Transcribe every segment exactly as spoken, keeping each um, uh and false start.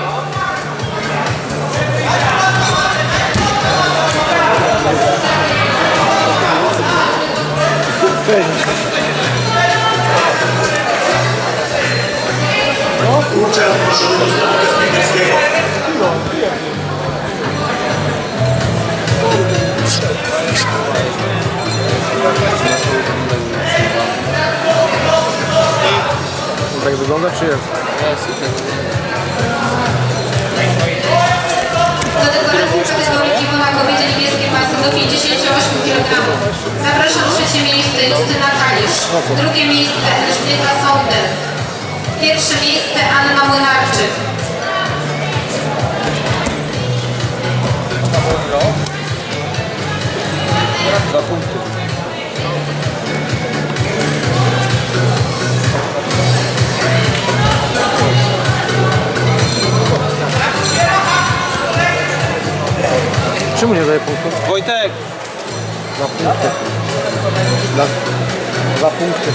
Kurczę, proszę pozdrowienia z Piłkarskiego. Tak wygląda, czy jest? Do dekoracji kategorii Kiwo na kobiety niebieskie pasy do pięćdziesięciu ośmiu kilogramów. Zapraszam trzecie miejsce Justyna Kalisz. Drugie miejsce Elżbieta Sondel. Pierwsze miejsce Anna Młynarczyk. Dwa punkty. Czemu nie daje punktów? Wojtek! Dwa punkty. Dla... Dwa punkty.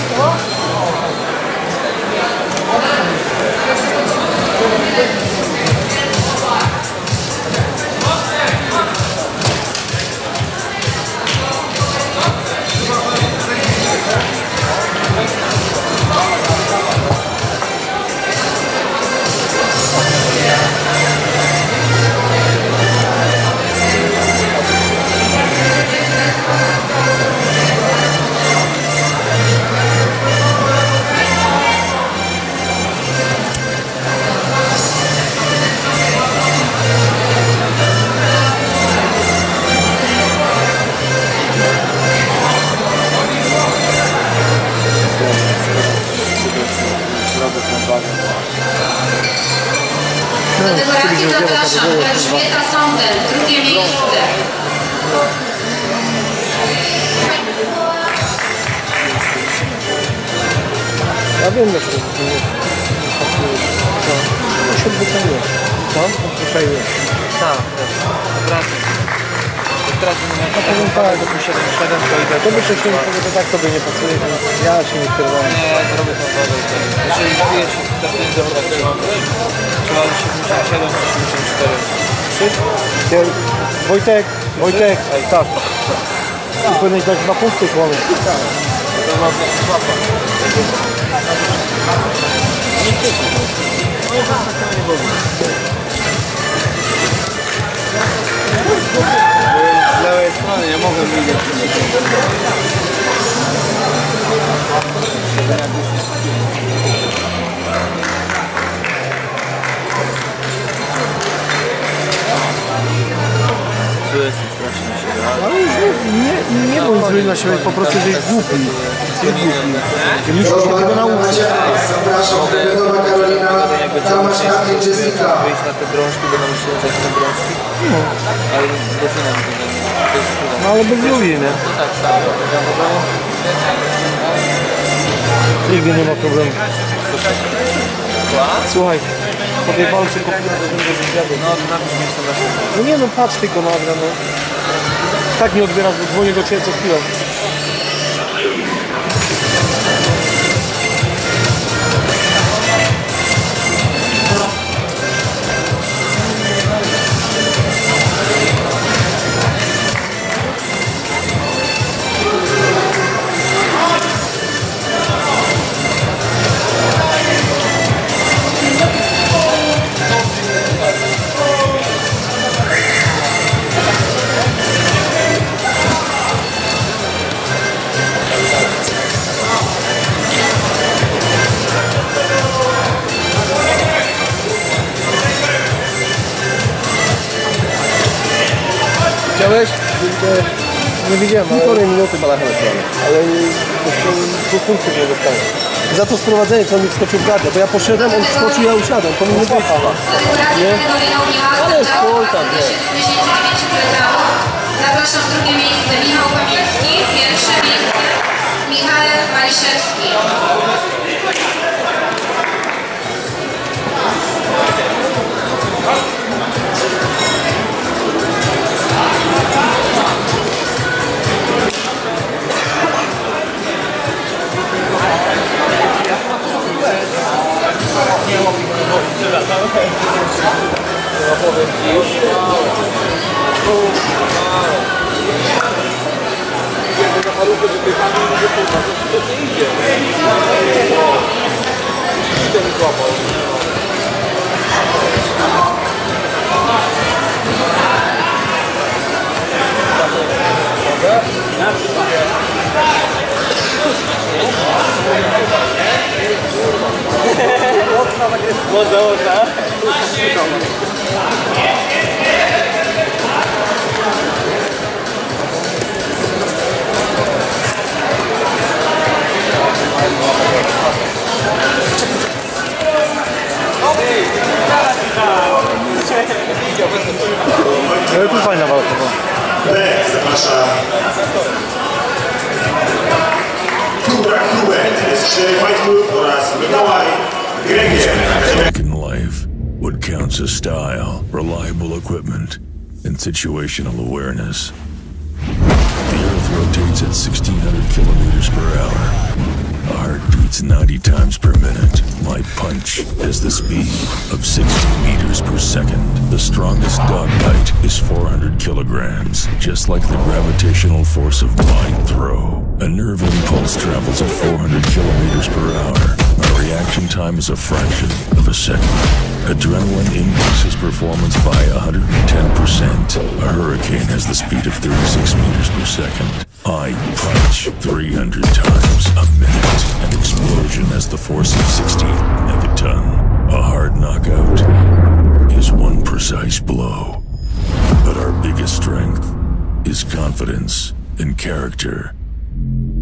Do dekoracji zapraszam Elżbieta Sondel, drugie miejsce. Ja wiem, że to nie to się odwyczaiło. Co? Odwyczaiło. Tak, wracam. Teraz no powiem tak, do siedem siedem to idę. To by coś nie powiedział, to tak tobie nie pasuje, więc ja się nie kierowałem. Nie, zrobię tą wodę. Jeżeli czuję się wtedy do tego, trzeba siedemdziesiąt siedem, osiemdziesiąt cztery. Trzy? Wojtek, Wojtek, tak. I powinieneś dać dwa punkty słowy. Tak. To mam na słaba. Nie chcę. No i tak nie boli. Z lewej strony nie mogę widzieć. Tu jest strasznie się gra. Ale już nie, nie, nie bądź zły na siebie, po prostu jesteś głupi. Jesteś głupi. Że musisz się tego nauczyć. Zapraszam, Kredowa Karolina, Tomasz Martin, Jessica. Wyjść na te drążki, bo nam się na te drążki. No. Ale godzina mi to jest trudne. No ale bez ludzi, nie? No tak, samo. Nigdy nie ma problemu. Słuchaj, po tej walce kopię do tego wywiadu. No, napisz mi sobie na No nie no, patrz tylko na Adriana. Tak nie odbierasz, bo dzwonię do ciebie co chwilę. Widziałeś? Nie widziałem, ale... Półtorej minuty balachem strony. Ale dwóch punktów nie dostałem. Za to sprowadzenie, co on mi wskoczył w gardę, to ja poszedłem, on wskoczył, ja usiadłem, to mi nie wyszło. Nie? Ale spój tam, nie. Zapraszam drugie miejsce Michał Kamiński, pierwsze miejsce Michał Maliszewski. Okay. No powiem ci. Jakby na parówkę wypychamy i mówię, kurwa, to nie idzie. I ten złapał. Można, można. Ale tu fajna walka. B zaprasza Kubra Kubet z Fight Club oraz Mikołaj Gregier. In life, what counts as style, reliable equipment, and situational awareness. The Earth rotates at sixteen hundred kilometers per hour. A heart beats ninety times per minute. My punch has the speed of sixty meters per second. The strongest dog bite is four hundred kilograms, just like the gravitational force of my throw. A nerve impulse travels at four hundred kilometers per hour. Our reaction time is a fraction of a second. Adrenaline increases performance by one hundred ten percent. A hurricane has the speed of thirty-six meters per second. I punch three hundred times a minute. An explosion has the force of sixteen megaton. A hard knockout is one precise blow. But our biggest strength is confidence and character.